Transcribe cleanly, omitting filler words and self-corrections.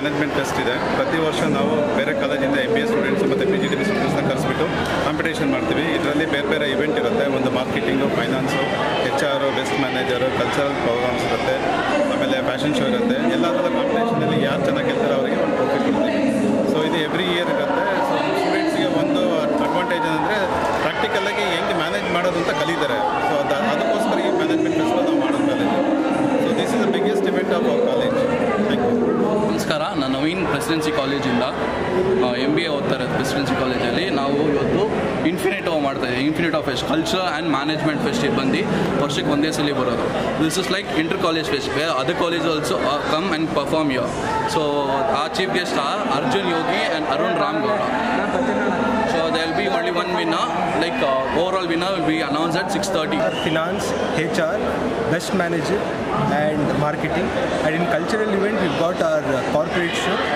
Management fest ಇದೆ. ಪ್ರತಿ ವರ್ಷ ನಾವು ಬೇರೆ ಕಾಲೇಜಿಂದ MBA ಸ್ಟೂಡೆಂಟ್ಸ್ ಮತ್ತು PGDB ಸ್ಟೂಡೆಂಟ್ಸ್ನ ಕರೆಸ್ಬಿಟ್ಟು ಕಾಂಪಿಟೇಷನ್ ಮಾಡ್ತೀವಿ. ಇದರಲ್ಲಿ ಬೇರೆ ಬೇರೆ ಇವೆಂಟ್ ಇರುತ್ತೆ. ಒಂದು marketing, finance, HR, best manager, cultural programmes ಇರುತ್ತೆ, ಆಮೇಲೆ ಫ್ಯಾಷನ್ ಶೋ ಇರುತ್ತೆ. ಎಲ್ಲ ಥರದ ಕಾಂಪಿಟೇಷನಲ್ಲಿ ಯಾರು ಚೆನ್ನಾಗಿ ಗೆಲ್ತಾರೆ ಅವರಿಗೆ ಒಂದು ಟ್ರೋಫಿ ಕೊಡ್ತೀವಿ. ಸೊ ಇದು ಎವ್ರಿ ಇಯರ್ ಇರುತ್ತೆ. ಸೊ ಸ್ಟೂಡೆಂಟ್ಸ್ಗೆ ಒಂದು ಅಡ್ವಾಂಟೇಜ್ ಅಂದರೆ ಪ್ರಾಕ್ಟಿಕಲಾಗಿ ಹೆಂಗೆ ಮ್ಯಾನೇಜ್ ಮಾಡೋದು ಅಂತ ಕಲಿತಾರೆ. ಸೊ ಅದಕ್ಕೋಸ್ಕರ ಈ ಮ್ಯಾನೇಜ್ಮೆಂಟ್ ಫೆಸ್ಟ್ ನಾವು ಮಾಡೋದು college. So this is the biggest event of our college. Thank you. ನಮಸ್ಕಾರ, ನಾನು ನವೀನ್ ಪ್ರೆಸಿಡೆನ್ಸಿ ಕಾಲೇಜಿಂದ MBA ಓದ್ತಾರೆ. ಪ್ರೆಸಿಡೆನ್ಸಿ ಕಾಲೇಜಲ್ಲಿ ನಾವು ಇವತ್ತು ಇನ್ಫಿನಿಟೋ ಮಾಡ್ತಾಯಿದ್ದೀವಿ. Infinito fest culture and management fest ಬಂದು ವರ್ಷಕ್ಕೆ ಒಂದೇ ಸಲ ಬರೋದು. This is like inter college fest where other college also come and perform your. So our chief guests are Arjun Yogi and Arun Ramgowda. So there will be only one winner. Like overall winner will be announced at 6:30. Finance, HR, best manager and marketing. And in cultural event we've got our corporate show